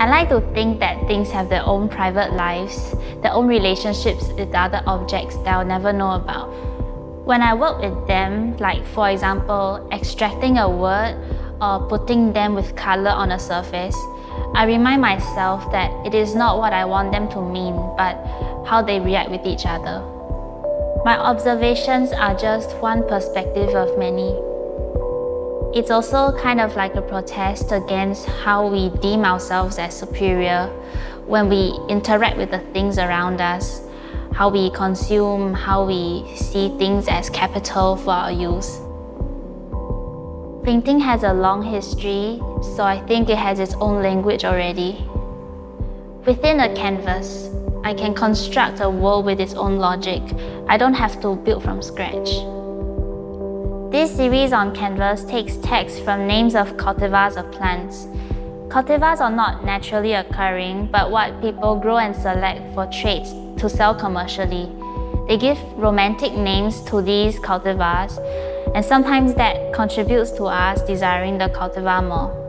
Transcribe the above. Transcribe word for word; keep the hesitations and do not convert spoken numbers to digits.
I like to think that things have their own private lives, their own relationships with other objects that I'll never know about. When I work with them, like for example, extracting a word or putting them with color on a surface, I remind myself that it is not what I want them to mean, but how they react with each other. My observations are just one perspective of many. It's also kind of like a protest against how we deem ourselves as superior when we interact with the things around us, how we consume, how we see things as capital for our use. Painting has a long history, so I think it has its own language already. Within a canvas, I can construct a world with its own logic. I don't have to build from scratch. This series on canvas takes text from names of cultivars of plants. Cultivars are not naturally occurring, but what people grow and select for traits to sell commercially. They give romantic names to these cultivars, and sometimes that contributes to us desiring the cultivar more.